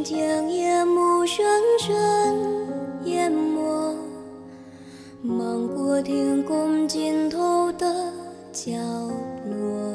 天夜幕深深淹没，漫过天空尽头的角落。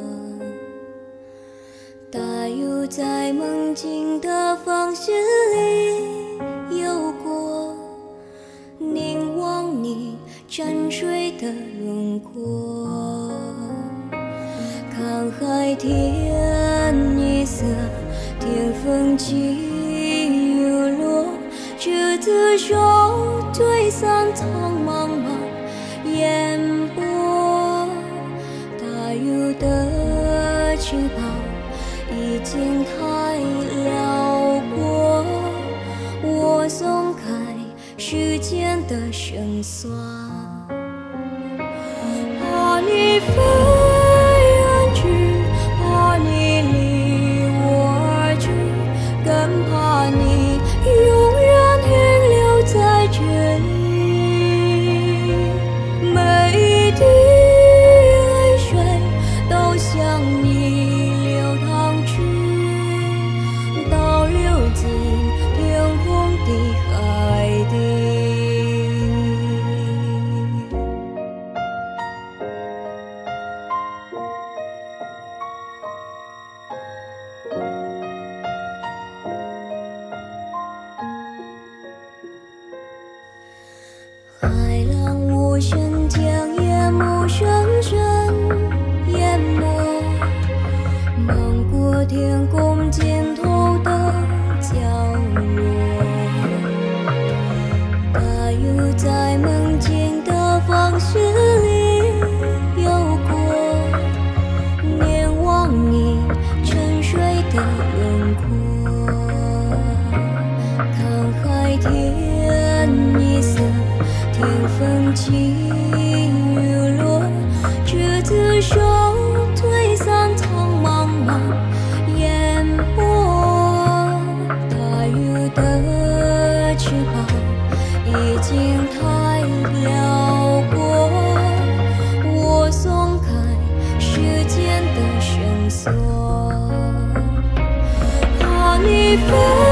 大雨在梦境的方式里游过，凝望你沉睡的轮廓。看海天一色，天风起又落，执子手，推散苍茫茫烟波。大雨的翅膀已经太辽阔，我松开时间的绳索，怕你飞远去，怕你离我而去，更怕你永远停留在这里。每一滴泪水都向你流淌去，倒流进天空的海底。海浪无声，天夜幕深深淹没，漫过天空尽头的角落。大雨在梦境的方式里游过，凝望你沉睡的轮廓。看海天一色，天风起雨落，执子手，推散苍茫茫烟波。大雨的翅膀已经太辽过，我松开时间的绳索，怕你飞